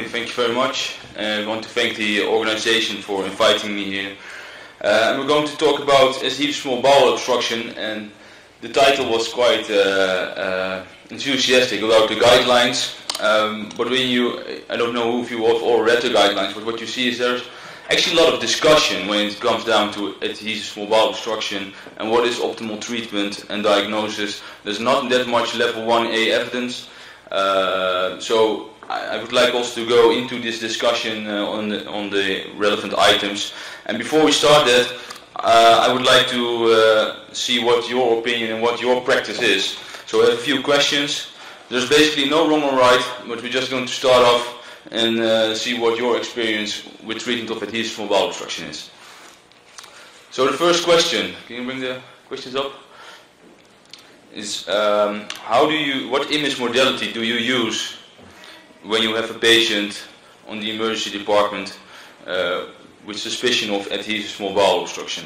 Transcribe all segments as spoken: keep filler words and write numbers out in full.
Okay, thank you very much. Uh, I want to thank the organization for inviting me here. Uh, and we're going to talk about adhesive small bowel obstruction, and the title was quite uh, uh, enthusiastic about the guidelines. Um, but when you, I don't know if you have all read the guidelines, but what you see is there's actually a lot of discussion when it comes down to adhesive small bowel obstruction and what is optimal treatment and diagnosis. There's not that much level one A evidence. Uh, so I would like also to go into this discussion uh, on, the, on the relevant items. And before we start that, uh, I would like to uh, see what your opinion and what your practice is. So I have a few questions. There's basically no wrong or right, but we're just going to start off and uh, see what your experience with treatment of adhesive small bowel obstruction is. So the first question, can you bring the questions up? Is um, how do you, what image modality do you use when you have a patient on the emergency department uh, with suspicion of adhesive small bowel obstruction?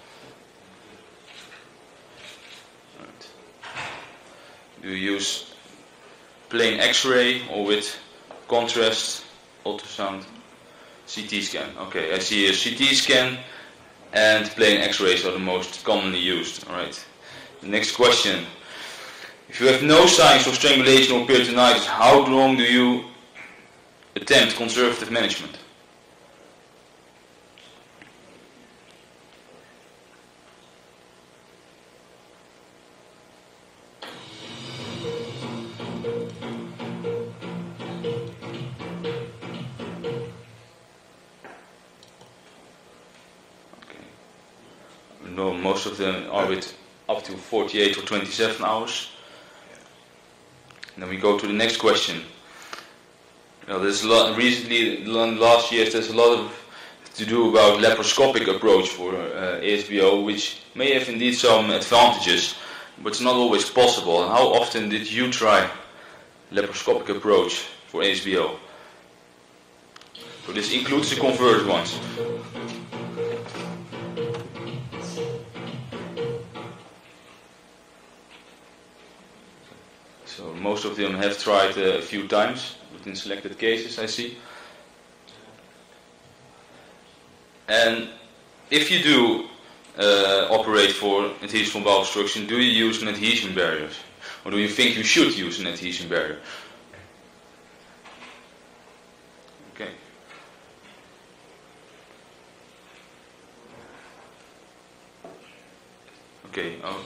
Right. Do you use plain X-ray or with contrast, ultrasound, C T scan? Okay, I see a C T scan and plain X-rays are the most commonly used. All right. The next question. If you have no signs of strangulation or peritonitis, how long do you attempt conservative management? Okay. No, most of them are with up to forty-eight or twenty-seven hours. And then we go to the next question. Well, there's a lot, recently, last year, there's a lot of to do about laparoscopic approach for uh, A S B O, which may have indeed some advantages, but it's not always possible. And how often did you try laparoscopic approach for A S B O? So this includes the converted ones. So most of them have tried uh, a few times within selected cases, I see. And if you do uh, operate for adhesive small bowel obstruction, do you use an adhesion barrier? Or do you think you should use an adhesion barrier? Okay. Okay. Oh.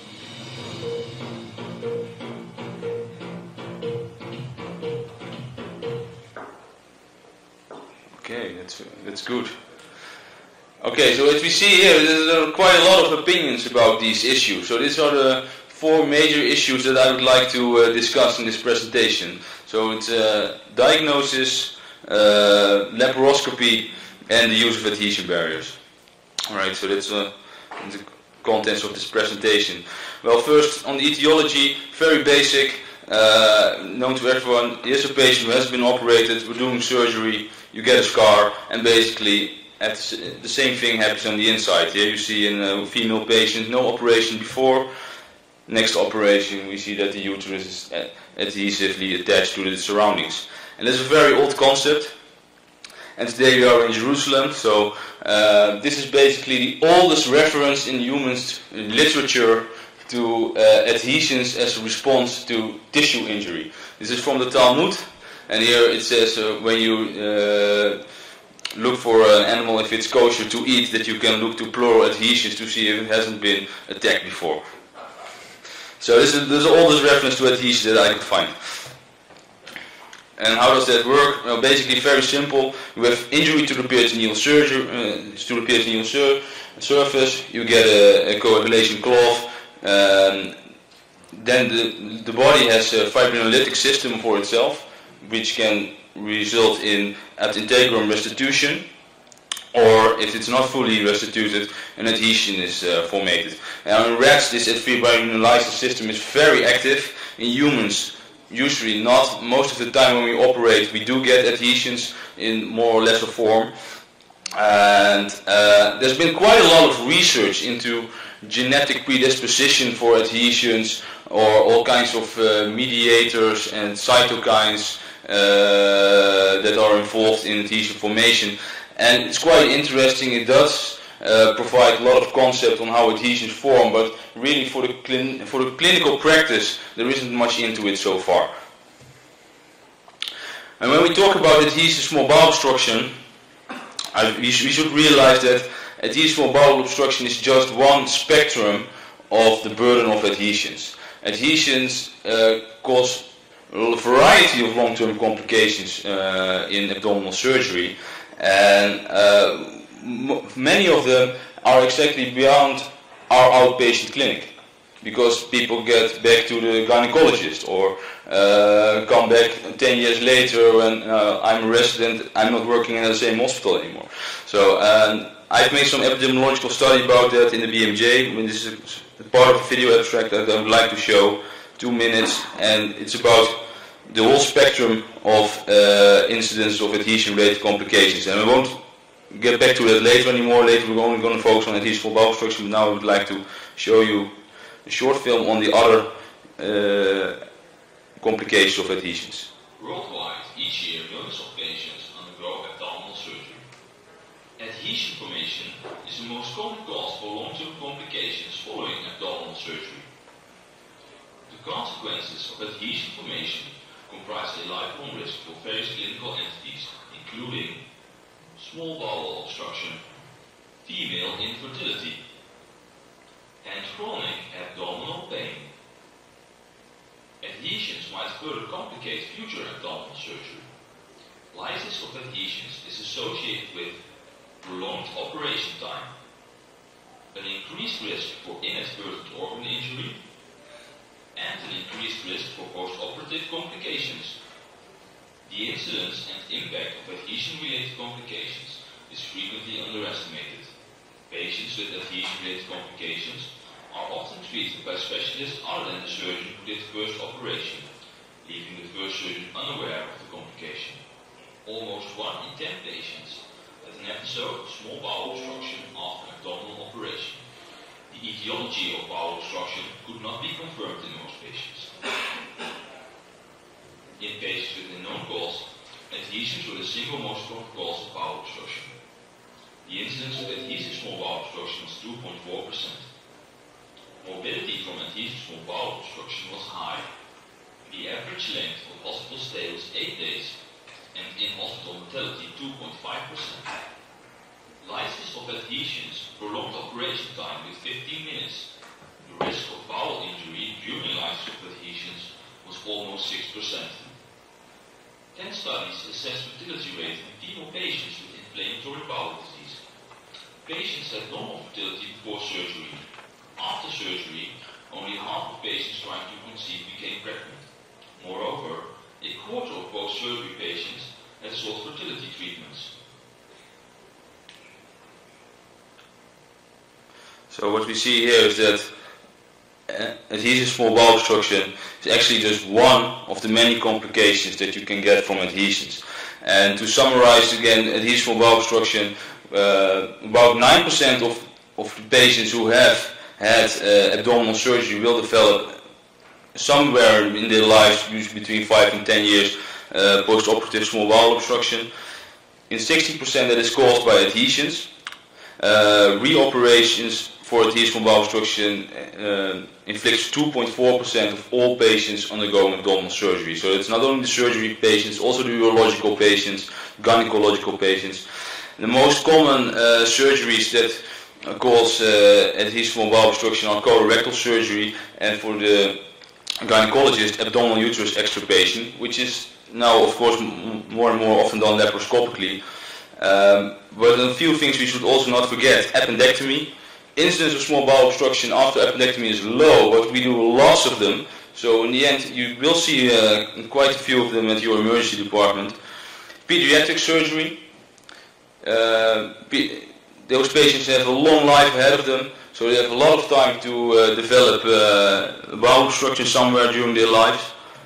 Okay, that's that's good. Okay, so as we see here, there's quite a lot of opinions about these issues. So these are the four major issues that I would like to uh, discuss in this presentation. So it's uh, diagnosis, uh, laparoscopy, and the use of adhesion barriers. All right, so that's uh, the contents of this presentation. Well, first on the etiology, very basic, uh, known to everyone. Here's a patient who has been operated, we're doing surgery. You get a scar, and basically at the same thing happens on the inside. Here you see in a female patient, no operation before. Next operation, we see that the uterus is adhesively attached to the surroundings. And this is a very old concept. And today we are in Jerusalem, so uh, this is basically the oldest reference in human literature to uh, adhesions as a response to tissue injury. This is from the Talmud. And here it says uh, when you uh, look for an animal, if it's kosher to eat, that you can look to pleural adhesions to see if it hasn't been attacked before. So this is, this is the oldest reference to adhesions that I could find. And how does that work? Well, basically very simple. You have injury to the peritoneal, surgery, uh, to the peritoneal sur surface. You get a, a coagulation cloth. Um, then the, the body has a fibrinolytic system for itself, which can result in ad integrum restitution, or if it's not fully restituted, an adhesion is uh, formated. Now in rats, this fibrinolysis system is very active. In humans, usually not. Most of the time when we operate, we do get adhesions in more or less a form. And uh, there's been quite a lot of research into genetic predisposition for adhesions, or all kinds of uh, mediators and cytokines uh, that are involved in adhesion formation. And it's quite interesting. It does uh, provide a lot of concept on how adhesions form, but really for the, clin for the clinical practice there isn't much into it so far. And when we talk about adhesive small bowel obstruction, I, we, sh we should realize that adhesive small bowel obstruction is just one spectrum of the burden of adhesions. Adhesions uh, cause a variety of long-term complications uh, in abdominal surgery, and uh, m many of them are exactly beyond our outpatient clinic, because people get back to the gynecologist or uh, come back ten years later when uh, I'm a resident, I'm not working in the same hospital anymore. So um, I've made some epidemiological study about that in the B M J. I mean, this is a part of a video abstract that I would like to show, two minutes, and it's about the whole spectrum of uh, incidents of adhesion-related complications. And I won't get back to that later anymore. Later we're only going to focus on adhesive small bowel obstruction, but now I would like to show you a short film on the other uh, complications of adhesions. Worldwide, each year millions of patients undergo abdominal surgery. Adhesion formation is the most common cause for long-term complications following abdominal surgery. The consequences of adhesion formation comprise a lifelong risk for various clinical entities, including small bowel obstruction, female infertility, and chronic abdominal pain. Adhesions might further complicate future abdominal surgery. Lysis of adhesions is associated with prolonged operation time, an increased risk for inadvertent organ injury, and an increased risk for post-operative complications. The incidence and impact of adhesion-related complications is frequently underestimated. Patients with adhesion-related complications are often treated by specialists other than the surgeon who did the first operation, leaving the first surgeon unaware of the complication. Almost one in ten patients had an episode of small bowel obstruction after an abdominal operation. The etiology of bowel obstruction could not be confirmed in most patients. In patients with a known cause, adhesions were the single most common cause of bowel obstruction. The incidence of adhesive small bowel obstruction was two point four percent. Morbidity from adhesive small bowel obstruction was high. The average length of hospital stay was eight days, and in-hospital mortality two point five percent. Lysis of adhesions prolonged operation time with fifteen minutes. The risk of bowel injury during lysis of adhesions was almost six percent. Ten studies assessed fertility rate in female patients with inflammatory bowel disease. Patients had normal fertility before surgery. After surgery, only half of patients trying to conceive became pregnant. Moreover, a quarter of post-surgery patients had sought fertility treatments. So what we see here is that uh, adhesive small bowel obstruction is actually just one of the many complications that you can get from adhesions. And to summarize again, adhesive small bowel obstruction, uh, about nine percent of, of the patients who have had uh, abdominal surgery will develop somewhere in their lives, usually between five and ten years, uh, post-operative small bowel obstruction. In sixty percent that is caused by adhesions. Uh, reoperations for adhesive small bowel obstruction uh, inflicts two point four percent of all patients undergoing abdominal surgery. So it's not only the surgery patients, also the urological patients, gynecological patients. The most common uh, surgeries that uh, cause uh, adhesive small bowel obstruction are colorectal surgery, and for the gynecologist, abdominal uterus extirpation, which is now of course m more and more often done laparoscopically. Um, but a few things we should also not forget: appendectomy. Incidence of small bowel obstruction after appendectomy is low, but we do lots of them. So in the end, you will see uh, quite a few of them at your emergency department. Pediatric surgery. Uh, pe those patients have a long life ahead of them, so they have a lot of time to uh, develop uh, bowel obstruction somewhere during their lives.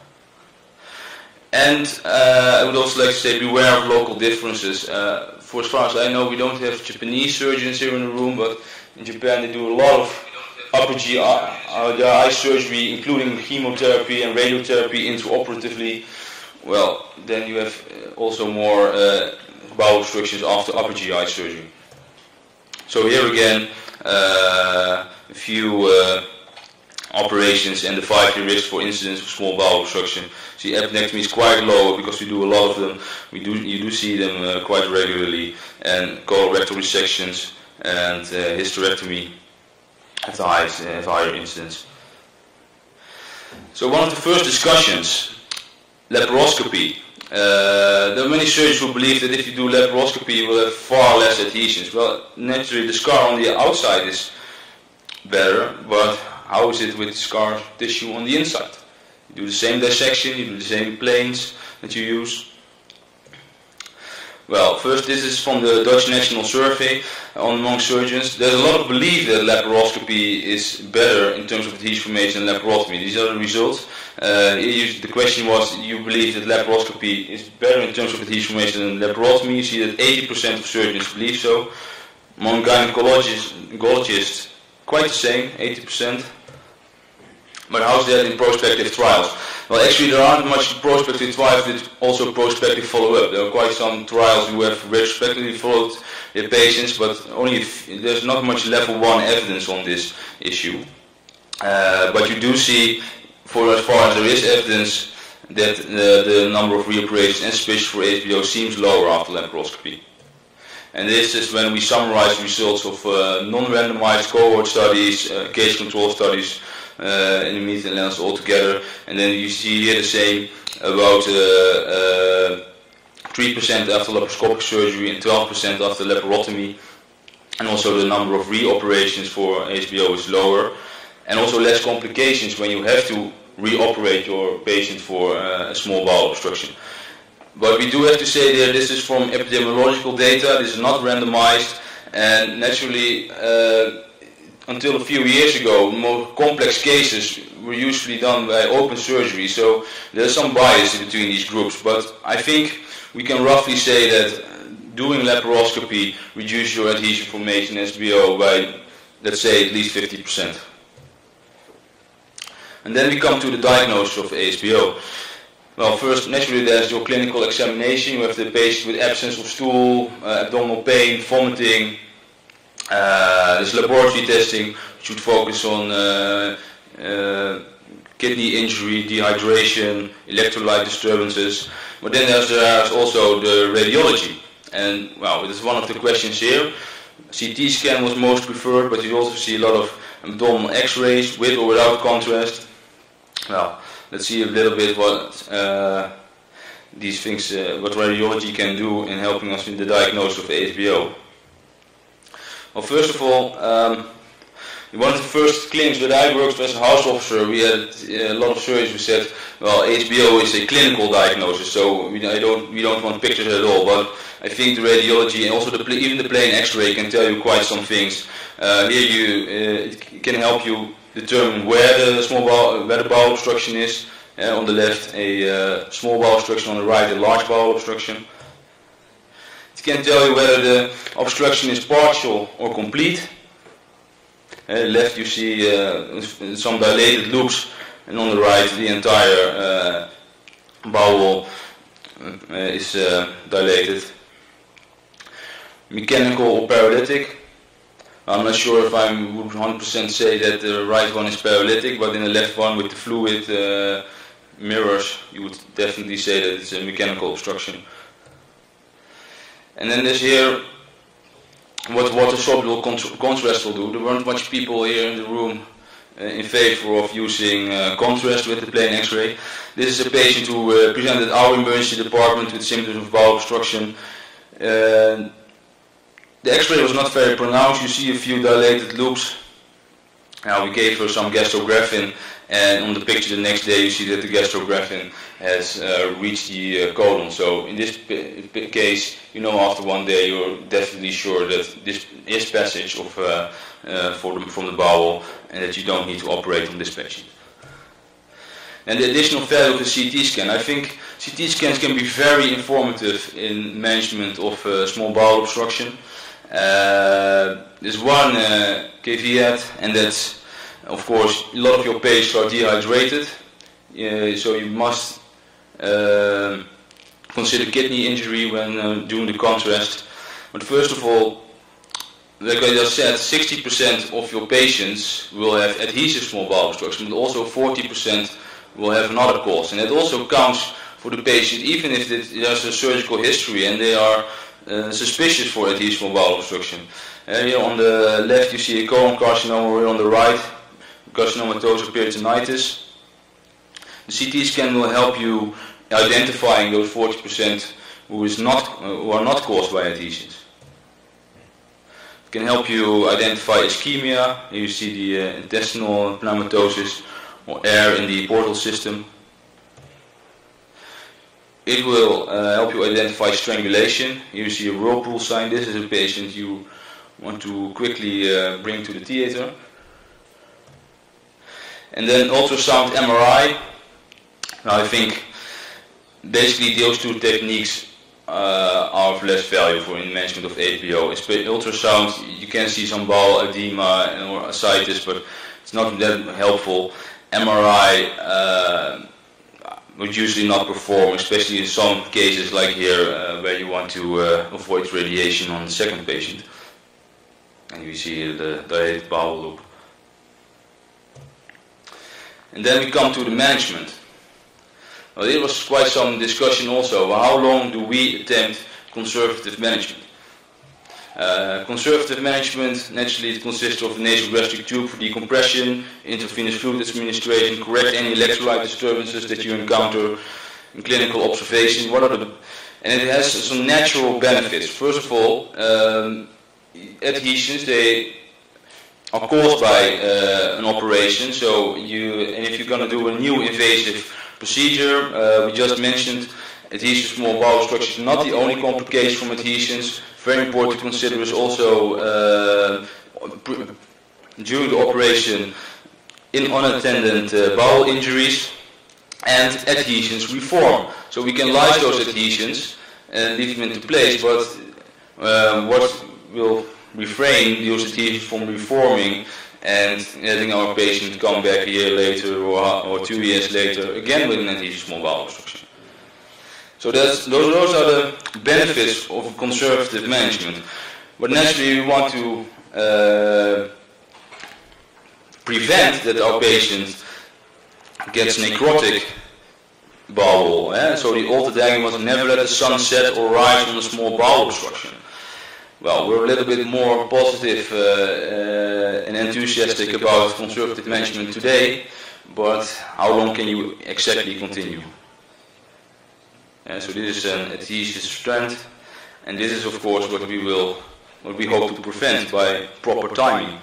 And uh, I would also like to say, beware of local differences. Uh, for as far as I know, we don't have Japanese surgeons here in the room, but in Japan they do a lot of upper G I, uh, G I surgery, including chemotherapy and radiotherapy intraoperatively. well, then you have also more uh, bowel obstructions after upper G I surgery. So here again, uh, a few uh, operations and the five-year risk for incidence of small bowel obstruction. See, appendectomy is quite low because we do a lot of them. We do, you do see them uh, quite regularly, and colorectal resections and uh, hysterectomy have the highest, uh, have higher incidence. So one of the first discussions, laparoscopy. Uh, there are many surgeons who believe that if you do laparoscopy you will have far less adhesions. Well, naturally the scar on the outside is better, but how is it with scar tissue on the inside? You do the same dissection, you do the same planes that you use. Well, first, this is from the Dutch National Survey on among surgeons. There's a lot of belief that laparoscopy is better in terms of adhesion formation than laparotomy. These are the results. Uh, the question was, you believe that laparoscopy is better in terms of adhesion formation than laparotomy? You see that eighty percent of surgeons believe so. Among gynecologists, gynecologists quite the same, eighty percent. But how's that in prospective trials? Well, actually there aren't much prospective trials with also prospective follow-up. There are quite some trials who have retrospectively followed their patients, but only if, there's not much level one evidence on this issue. Uh, but you do see, for as far as there is evidence, that uh, the number of reoperations and suspicion for H B O seems lower after laparoscopy. And this is when we summarize results of uh, non-randomized cohort studies, uh, case control studies, uh, in the meta analysis altogether, and then you see here the same about uh, uh, three percent after laparoscopic surgery and twelve percent after laparotomy, and also the number of reoperations for H B O is lower, and also less complications when you have to reoperate your patient for uh, a small bowel obstruction. But we do have to say that this is from epidemiological data, this is not randomized, and naturally uh, until a few years ago more complex cases were usually done by open surgery, so there's some bias between these groups, but I think we can roughly say that doing laparoscopy reduces your adhesion formation S B O by, let's say, at least fifty percent. And then we come to the diagnosis of H B O. Well, first, naturally, there's your clinical examination. You have the patient with absence of stool, uh, abdominal pain, vomiting. Uh, there's laboratory testing, which should focus on uh, uh, kidney injury, dehydration, electrolyte disturbances. But then there's, there's also the radiology. And, well, this is one of the questions here. C T scan was most preferred, but you also see a lot of abdominal X-rays with or without contrast. Well, let's see a little bit what uh, these things, uh, what radiology can do in helping us in the diagnosis of H B O. Well, first of all, um, in one of the first clinics that I worked as a house officer, we had a lot of surgeons who said, well, H B O is a clinical diagnosis, so we, I don't, we don't want pictures at all, but I think the radiology and also the, even the plain X-ray can tell you quite some things. Uh, here you, uh, it can help you determine where the small bowel, where the bowel obstruction is. Uh, on the left, a uh, small bowel obstruction; on the right, a large bowel obstruction. It can tell you whether the obstruction is partial or complete. On the left, you see uh, some dilated loops, and on the right, the entire uh, bowel uh, is uh, dilated. Mechanical or paralytic. I'm not sure if I would one hundred percent say that the right one is paralytic, but in the left one with the fluid uh, mirrors, you would definitely say that it's a mechanical obstruction. And then there's here what water-soluble contrast will do. There weren't much people here in the room uh, in favor of using uh, contrast with the plain X-ray. This is a patient who uh, presented our emergency department with symptoms of bowel obstruction. Uh, The X-ray was not very pronounced. You see a few dilated loops. Now we gave her some gastrografin, and on the picture the next day you see that the gastrografin has uh, reached the uh, colon. So in this case, you know, after one day you're definitely sure that this is passage of uh, uh, for the, from the bowel, and that you don't need to operate on this patient. And the additional value of the C T scan. I think C T scans can be very informative in management of uh, small bowel obstruction. Uh, there's one uh, caveat, and that's, of course, a lot of your patients are dehydrated, uh, so you must uh, consider kidney injury when uh, doing the contrast. But first of all, like I just said, sixty percent of your patients will have adhesive small bowel obstruction, but also forty percent will have another cause. And that also counts for the patient, even if there's a surgical history and they are uh, suspicious for adhesive small bowel obstruction. Uh, here on the left you see a colon carcinoma, here on the right, carcinomatosis peritonitis. The C T scan will help you identifying those forty percent who, is not, uh, who are not caused by adhesions. It can help you identify ischemia. Here you see the uh, intestinal pneumatosis or air in the portal system. It will uh, help you identify strangulation. Here you see a whirlpool sign. This is a patient you want to quickly uh, bring to the theater. And then ultrasound M R I. Now I think basically those two techniques uh, are of less value for in management of A P O. Ultrasound, you can see some bowel edema or ascites, but it's not that helpful. M R I uh, would usually not perform, especially in some cases like here uh, where you want to uh, avoid radiation on the second patient. And you see the dilated bowel loop. And then we come to the management. Well, there was quite some discussion also. How long do we attempt conservative management? Uh, conservative management, naturally it consists of a nasogastric tube for decompression, intravenous fluid administration, correct any electrolyte disturbances that you encounter in clinical observation. What are the, and it has some natural benefits. First of all, um, adhesions, they are caused by uh, an operation. So you, and if you're going to do a new invasive procedure, uh, we just mentioned adhesive small bowel obstruction is not the only complication from adhesions. Very important to consider is also uh, during the operation in unattended uh, bowel injuries and adhesions reform. So we can lyse those adhesions and leave them into place, but uh, what will refrain those adhesions from reforming and letting our patient come back a year later or, or two years later again with an adhesive small bowel obstruction. So that's, those, those are the benefits of conservative management. But naturally we want to uh, prevent that our patient gets necrotic bowel. Eh? So the old diagram was never let the sun set or rise on a small bowel obstruction. Well, we're a little bit more positive uh, uh, and enthusiastic about conservative management today, but how long can you exactly continue? Uh, so this is an adhesive strand, and this is of course what we will, what we hope to prevent by proper timing.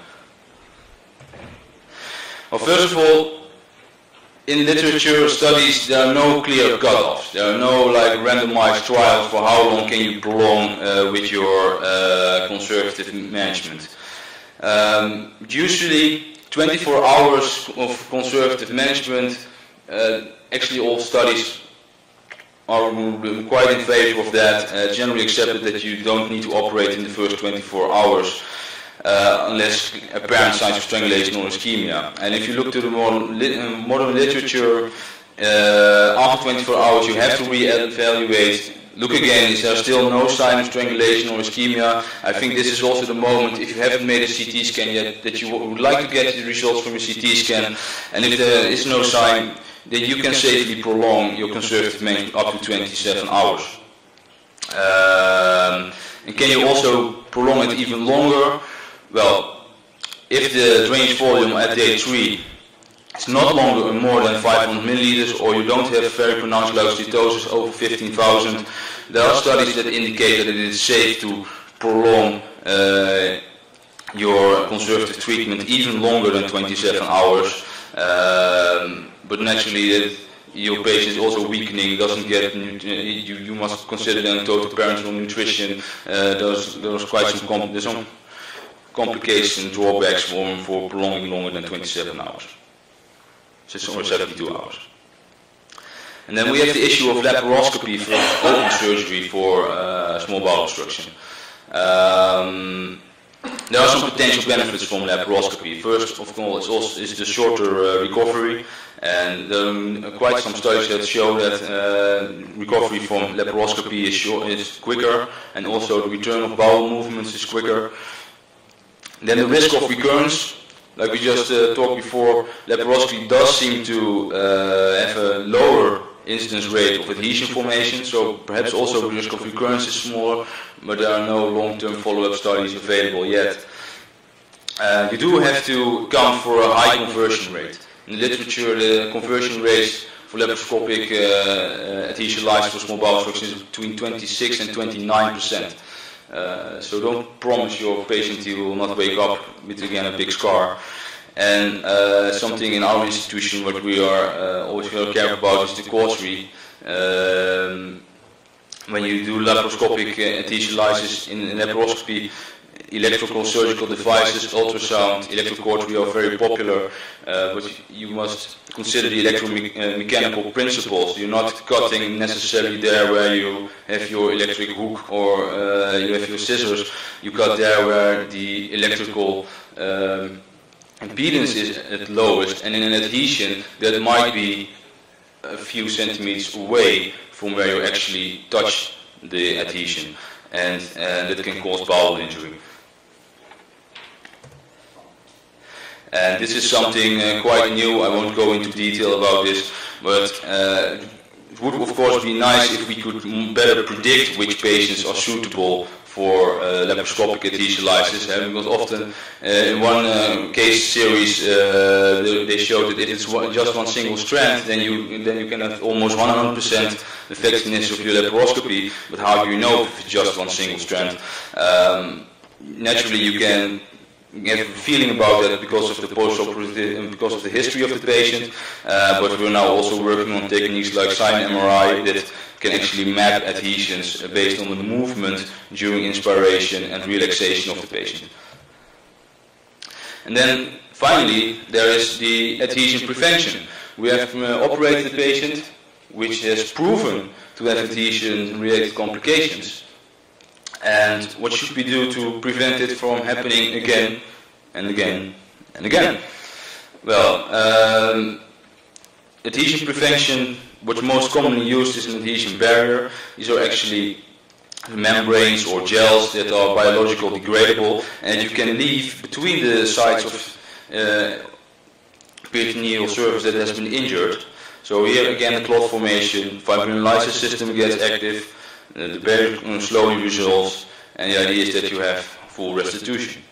Well, first of all, in literature studies there are no clear cutoffs. There are no like randomized trials for how long can you prolong uh, with your uh, conservative management. Um, usually twenty-four hours of conservative management, uh, actually all studies are quite in favor of that, uh, generally accepted that you don't need to operate in the first twenty-four hours uh, unless apparent signs of strangulation or ischemia. And if you look to the modern, li modern literature, uh, after twenty-four hours you have to re-evaluate, look again, is there still no sign of strangulation or ischemia? I think this is also the moment, if you haven't made a C T scan yet, that you would like to get the results from a C T scan, and if there is no sign, then you can safely prolong your conservative management up to twenty-seven hours. Um, and can you also prolong it even longer? Well, if the drainage volume at day three is not longer more than five hundred milliliters, or you don't have very pronounced leukocytosis over fifteen thousand, there are studies that indicate that it is safe to prolong uh, your conservative treatment even longer than twenty-seven hours. Um, But naturally, that your patient is also weakening, doesn't get, you, you must consider then total parenteral nutrition. Uh, there's, there's quite some, com there's some complications, drawbacks for, for prolonging longer than twenty-seven hours. Or seventy-two hours. And then we have the issue of laparoscopy for open surgery for uh, small bowel obstruction. Um, There are some potential benefits from laparoscopy. First of all, it's also is the shorter uh, recovery, and um, quite some studies that show that uh, recovery from laparoscopy is, short, is quicker, and also the return of bowel movements is quicker. Then the risk of recurrence, like we just uh, talked before, laparoscopy does seem to uh, have a lower incidence rate of adhesion formation, so perhaps also the risk of recurrence is smaller, but there are no long-term follow-up studies available yet. Uh, you do have to account for a high conversion rate. In the literature, the conversion rates for laparoscopic uh, uh, adhesion lysis for small bowel obstruction is between twenty-six and twenty-nine percent. Uh, so don't promise your patient he will not wake up with again a big scar. And uh, something in our institution what we are uh, always very careful about is the cautery. Um, when you do laparoscopic uh, adhesion lysis in, in laparoscopy, electrical surgical devices, ultrasound, electrocautery are very popular, uh, but you must consider the electromechanical principles. You're not cutting necessarily there where you have your electric hook or uh, you have your scissors. You cut there where the electrical um, impedance is at lowest, and in an adhesion that might be a few centimeters away from where you actually touch the adhesion, and uh, that can cause bowel injury. And this is something uh, quite new. I won't go into detail about this, but uh, it would of course be nice if we could better predict which patients are suitable for uh, laparoscopic adhesion lysis, uh, because often uh, in one uh, case series uh, they, they showed that if it's one, just one single strand, then you then you can have almost one hundred percent effectiveness of your laparoscopy. But how do you know if it's just one single strand? Um, naturally, you can get a feeling about that because of the post-operative, because of the history of the patient. Uh, but we're now also working on techniques like Sine M R I that can actually map adhesions based on the movement during inspiration and relaxation of the patient. And then finally, there is the adhesion prevention. We have uh, operated the patient which has proven to have adhesion-related complications. And what should we do to prevent it from happening again and again and again? Well, um, adhesion prevention, what's most commonly used is an adhesion barrier. These are actually membranes or gels that are biological degradable, and you can leave between the sides of uh, peritoneal surface that has been injured. So here again the clot formation, fibrinolysis system gets active, uh, the barrier slowly resolves, and the idea is that you have full restitution.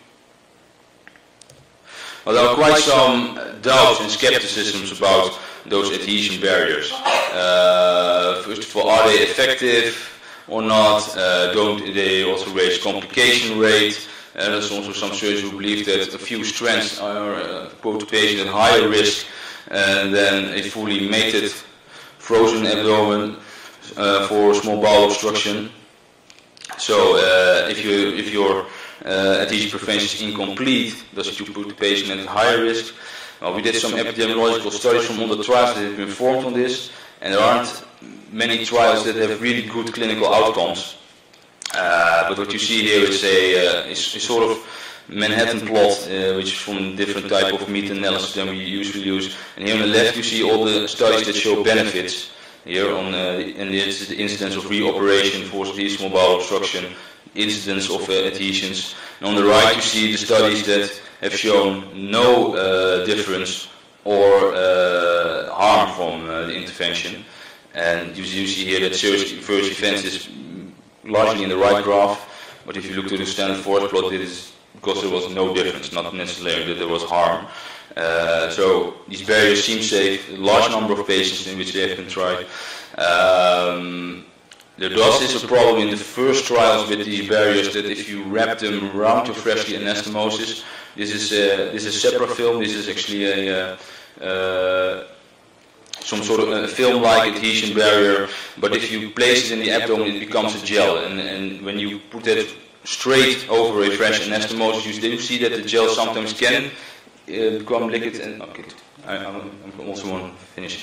Well, there are quite some doubts and skepticisms about those adhesion barriers. Uh, first of all, are they effective or not? Uh, don't they also raise complication rate? Uh, there's also some surgeons who believe that a few strands are uh, put the patient at higher risk and then a fully mated frozen abdomen uh, for small bowel obstruction. So uh, if you if your uh, adhesion prevention is incomplete, does it put the patient at higher risk? Well, we did some epidemiological studies from other trials that have been informed on this, and there aren't many trials that have really good clinical outcomes. Uh, but what you see here is a, uh, is, is sort of Manhattan plot, uh, which is from a different type of meta-analysis than we usually use. And here on the left you see all the studies that show benefits. Here on uh, and this is the incidence of reoperation for small bowel obstruction, incidence of uh, adhesions. And on the right you see the studies that have shown no uh, difference or uh, harm from uh, the intervention. And you, you see here that first events is largely in the right graph, but if you look to the standard force plot, it is because there was no difference, not necessarily that there was harm. Uh, so these barriers seem safe. A large number of patients in which they have been tried. Um, there does is a problem in the first trials with these barriers that if you wrap them around your freshly anastomosis, this is a, this is Sepra film. This is actually a uh, uh, some sort of a film-like adhesion barrier, but if you place it in the abdomen, it becomes a gel, and, and when you put that straight over a fresh anastomosis, you do see that the gel sometimes can uh, become liquid. And okay, I, I'm also want to finish.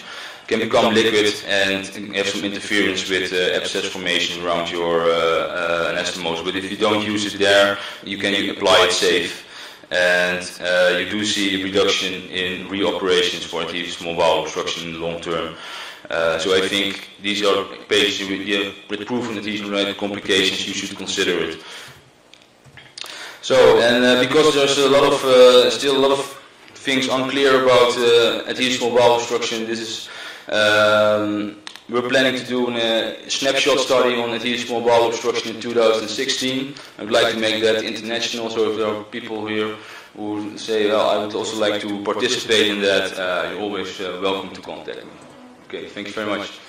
can become liquid and have some interference with uh, abscess formation around your uh, uh, anastomosis. But if you don't use it there, you can apply it safe. And uh, you do see a reduction in reoperations for adhesive small bowel obstruction in the long term. Uh, so I think these are patients with, yeah, with proven adhesion-related complications. You should consider it. So, and uh, because there's a lot of uh, still a lot of things unclear about uh, adhesive small bowel obstruction, this is um, we're planning to do a snapshot study on adhesive small bowel obstruction in two thousand sixteen. I would like to make that international. So if there are people here who say, well, I would also like to participate in that, uh, you're always uh, welcome to contact me. Okay, thank you very much.